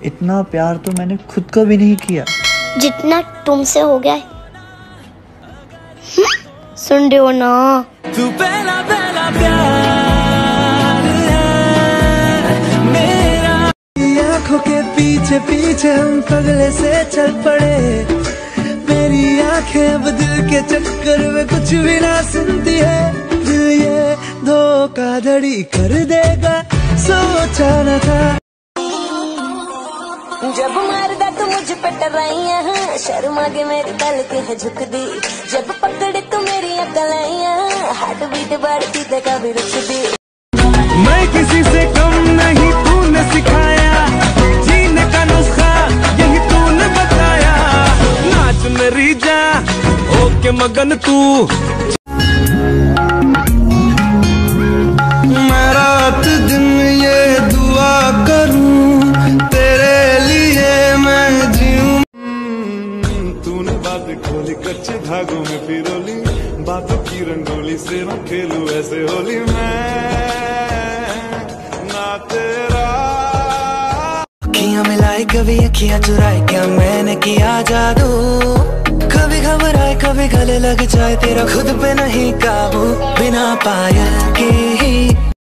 इतना प्यार तो मैंने खुद को भी नहीं किया जितना तुमसे हो गया है। सुन रहे हो ना? तू पहला पहला प्यार है मेरा। आंखों के पीछे पीछे हम पगले से चल पड़े, मेरी आंखें अब दिल के चक्कर में कुछ भी ना सुनती है। दिल ये धोखाधड़ी कर देगा सोचा न था। जब मारदा तू मुझ पे टराइयां, शर्मा के मेरी पलकें है झुक दी। जब पकड़े तू मेरी अकलाइयां, हार्ट बीट बढ़ती ते कभी रुक दी। मैं किसी से कम नहीं, तूने सिखाया जीने का नुस्खा, यही तूने बताया। नाच मेरी जा ओके मगन तू। मैं रात दिन ये दुआ करूं तेरे लिए मैं जीऊं। तूने बात खोली कच्चे धागों में पिरोली, बातों की रंगोली से मैं खेलूं ऐसे होली। मैं ना तेरा अखियां मिलाई कभी अखियां चुराई, क्या मैंने किया जादू। कभी घबराए कभी गले लग जाए, तेरा खुद पे नहीं काबू। बिना पायल के ही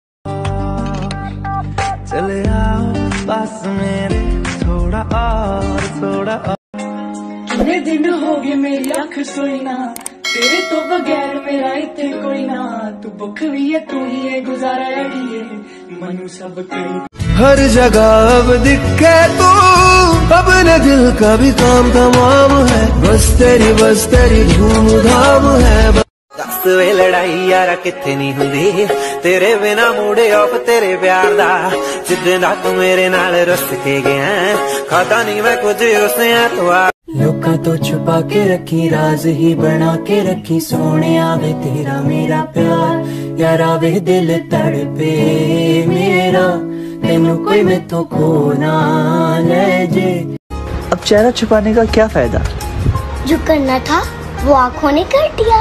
चले आओ पास मेरे, थोड़ा और थोड़ा और। कितने दिन हो गए मेरी आँख सोई ना, तेरे तो बगैर मेरा इतने कोई ना। तू भुख भी है तू ही है गुजारा अड़िए, मनु सब कई। हर जगह अब दिखे तू, अपने दिल का भी काम तमाम है। बस तेरी धूम धाम है। दस वे लड़ाई यारा किथे नहीं हुंदी, तेरे बिना मूडे ऑफ तेरे प्यार दा। जिद्दे दा तू मेरे नाल रुस के गया, खाता नहीं मैं कुछ उस ऐतवार। लोका तो छुपा के रखी, राज ही बना के रखी। सोने आवे तेरा मेरा प्यार, यार आवे दिल तड़पे मेरा। तेनू कोई मैं तो खो ना ले जे। अब चेहरा छुपाने का क्या फायदा? जो करना था वो आँखों ने कर दिया।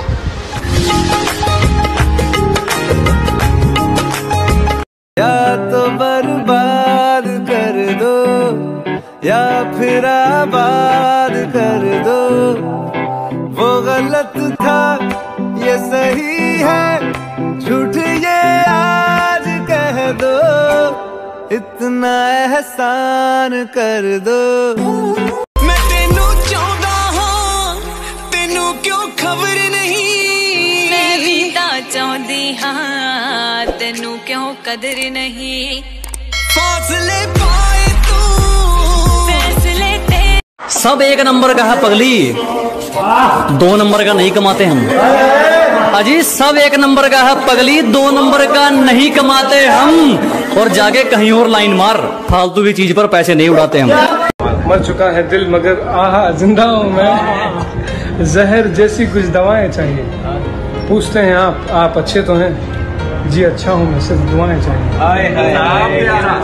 या तो बर्बाद कर दो या फिर आबाद कर दो। वो गलत था ये सही है, झूठ ये आज कह दो। इतना एहसान कर दो। मैं तेनू चाहता हाँ, तेनू क्यों खबर नहीं। मैं भी ता चाहती हाँ, तेनू क्यों कदर नहीं। फासले पाए तू फैसले ते सब एक नंबर का है पगली, 2 नंबर का नहीं कमाते हम। अजी सब एक नंबर का है पगली, 2 नंबर का नहीं कमाते हम। और जाके कहीं और लाइन मार, फालतू की चीज पर पैसे नहीं उड़ाते हम। मर चुका है दिल मगर आहा जिंदा हूँ मैं। जहर जैसी कुछ दवाएं चाहिए। पूछते हैं आप अच्छे तो हैं? जी अच्छा हूँ मैं, सिर्फ दुआएं चाहिए।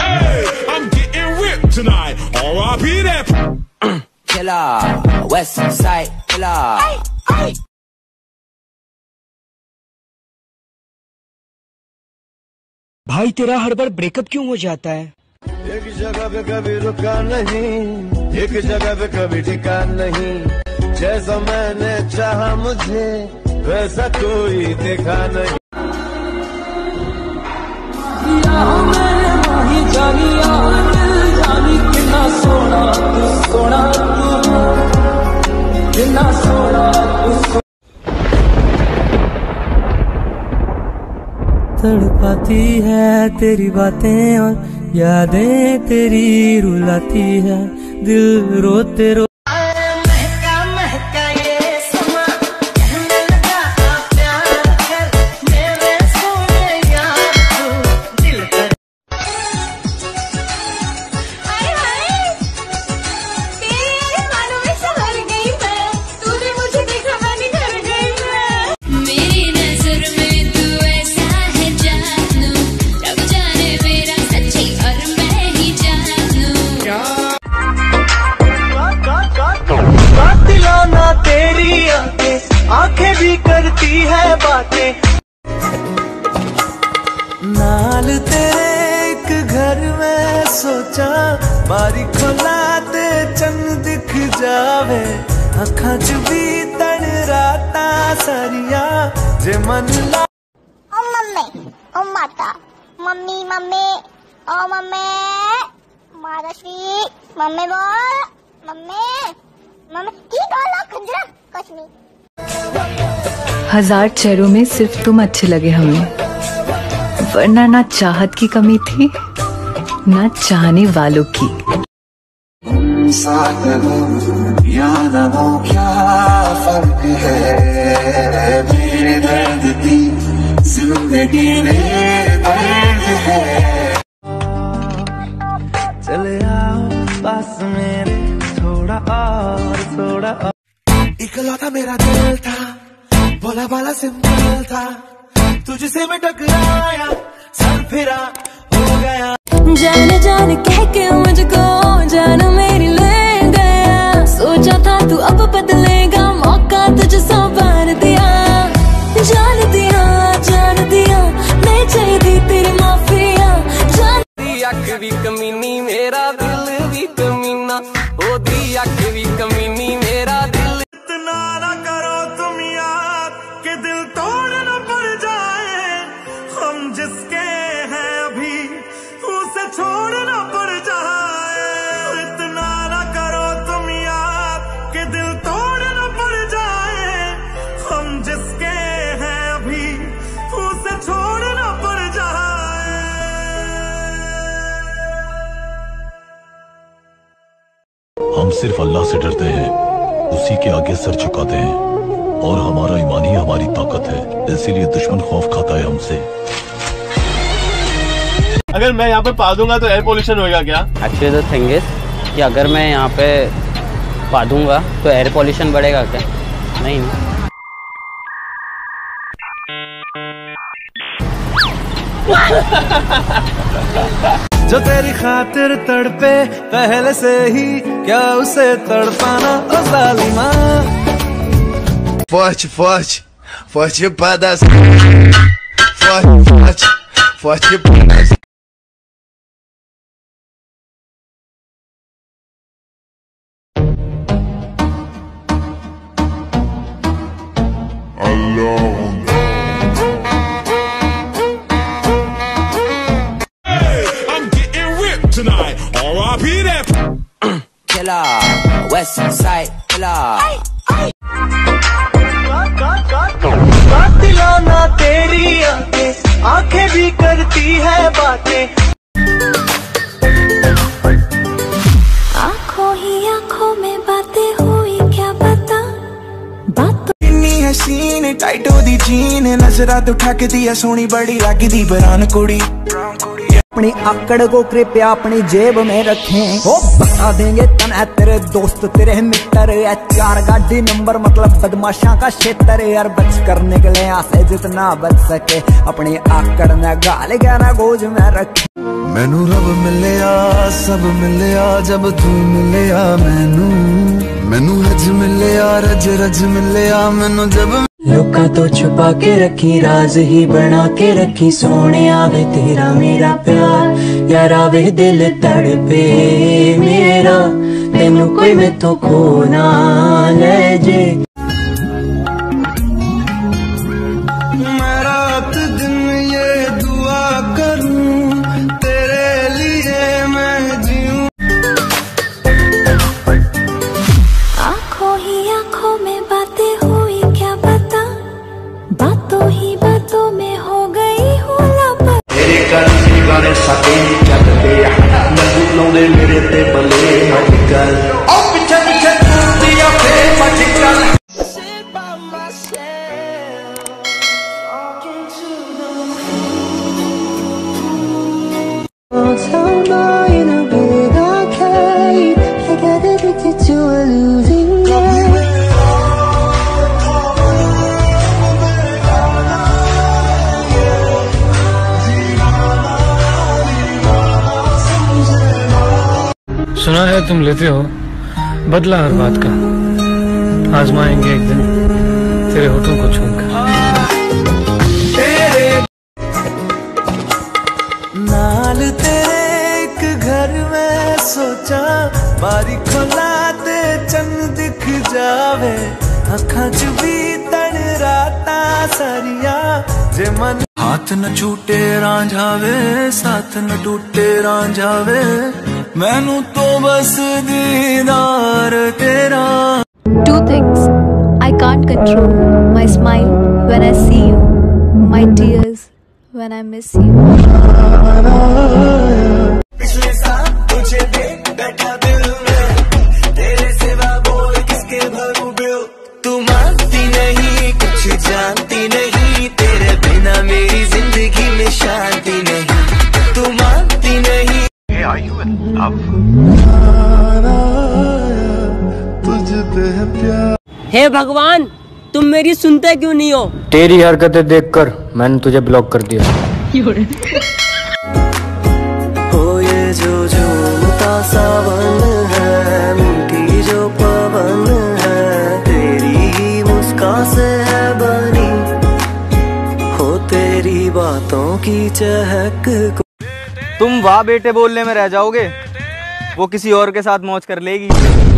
भाई तेरा हर बार ब्रेकअप क्यों हो जाता है? एक जगह पे कभी रुका नहीं, एक जगह पे कभी टिका नहीं। जैसा मैंने चाहा मुझे वैसा कोई देखा नहीं। तड़पाती है तेरी बातें और यादें तेरी रुलाती है, दिल रोते रो। आंखें भी करती है बातें, नाल तेरे एक घर में सोचा बारी खोला ते चन्न दिख जावे अखां च भी तन राता सारिया जे मन ला ओ मम्मी ओ माता मम्मी मम्मी ओ मम्मी मारसी मम्मी बोल मम्मी मम्मी की बोलो खंजरा कश्मीर। हजार चेहरों में सिर्फ तुम अच्छे लगे हमें, वरना ना चाहत की कमी थी ना चाहने वालों की। साथ हो या न हो क्या फर्क है, मेरे दर्द की जिंदगी में दर्द है। चले आओ पास मेरे थोड़ा और इकलौता मेरा दिल था, भोला भाला सिंपल था, तुझसे मैं टकराया सर फिरा हो गया। जान जान कह के मुझको जान मेरी ले गया, सोचा था तू अब बदलेगा, मौका तुझसे भर दिया। जान दिया नहीं चाहिए तेरी माफिया। अख भी कमीनी मेरा दिल भी कमीना, ओ दी अख भी कमीनी मेरा दिल। इतना ना करो तुम याद कि दिल तोड़ न पड़ जाए, हम जिसके हैं अभी उसे छोड़ न पड़ जाए। इतना ना करो तुम याद कि दिल तोड़ न पड़ जाए, हम जिसके हैं अभी उसे छोड़ न पड़ जाए। हम सिर्फ अल्लाह से डरते हैं, उसी के आगे सर झुकाते हैं, और हमारा ईमान ही हमारी ताकत है, इसीलिए दुश्मन खौफ खाता है हमसे। अगर मैं यहाँ पे पा दूंगा तो एयर पोल्यूशन होगा क्या? एक्चुअली द थिंग इज कि अगर मैं यहाँ पे पा दूंगा तो एयर पोल्यूशन बढ़ेगा क्या? नहीं ना। जो तेरी खातिर तड़पे पहले से ही, क्या उसे तड़पाना ओ जालिमा। Forte pedaço. Forte pedaço. Killer, West Side Killer. दिलाना तेरी आंखें भी करती है बातें, आँखों ही आँखों में बातें हुई क्या बता, बात इन्नी हसीन टाइट हो दी जीन, नजरा तो ठक दिया सोनी बड़ी लगी दी बरान कुड़ी। अपनी आकड़ को कृपया अपनी जेब में रखें, वो बता देंगे तन है तेरे दोस्त तेरे मित्र। या 4 गाड़ी नंबर मतलब बदमाशा का क्षेत्र, यार बच कर निकले यहाँ से जितना बच सके, अपनी आकड़ में गाल गाना गोज में रखे। मैनू रब मिलिया सब मिलिया जब तू मिलिया, मैनू हज मिलिया रज मिलिया मैनू जब। लुका तो छुपा के रखी राज ही बना के रखी, सोने आवे तेरा मेरा प्यार, यार आवे दिल तड़पे मेरा, तेनू कोई मैं तो खो ना ले जे। मैं रात दिन ये दुआ करूं तेरे लिए मैं जीऊं। आँखों ही आँखों में बातें हुई क्या बता, बातों ही बातों में हो गई हूँ लापता। तेरे कर्म गाने साथे चलते नंदू लाउंदे मेरे ते बले मटकल, ओ पिछे पिछे तूती आखे मटकल। सुना है तुम लेते हो बदला हर बात का, आजमाएंगे एक दिन तेरे होठों को छूकर। नाल तेरे एक घर सोचा बारी खोला ते चन दिख जावे अखां च भी तन राता सारिया जे मन हाथ न छूटे रांझावे साथ न टूटे रांझावे मैनू तो बस दीदार तेरा। Two things I can't control: my smile when I see you, my tears when I miss you. पिछले साल तुझे देख बैठा दिल में तेरे सिवा बोल किसके भरूं बिल तू मानती नहीं कुछ जानती नहीं तेरे बिना मेरी जिंदगी में शांति नहीं तू मानती नहीं। Hey, are you in love? तुझे प्यार। हे भगवान तुम मेरी सुनते क्यों नहीं हो? तेरी हरकतें देखकर मैंने तुझे ब्लॉक कर दिया। हो ये जो झूमता सावन है मीठी जो पवन है तेरी ही मुस्कान से है बनी हो तेरी बातों की चहक। तुम वाह बेटे बोलने में रह जाओगे, वो किसी और के साथ मौज कर लेगी।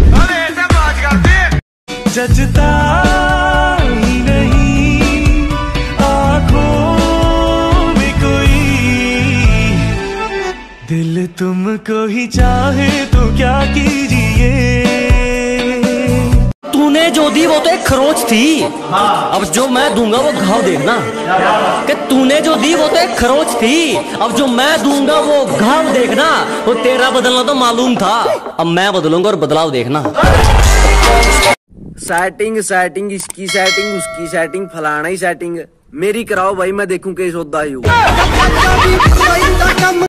जजता ही नहीं आँखों में कोई दिल तुमको ही चाहे तो क्या कीजिए। तूने जो दी वो तो एक खरोच थी, अब जो मैं दूंगा वो घाव देखना। कि तूने जो दी वो तो एक खरोच थी, अब जो मैं दूंगा वो घाव देखना। वो तेरा बदलना तो मालूम था, अब मैं बदलूंगा और बदलाव देखना। सेटिंग सेटिंग इसकी सेटिंग उसकी सेटिंग फलाना ही सेटिंग मेरी कराओ भाई, मैं देखूं केस होता ही।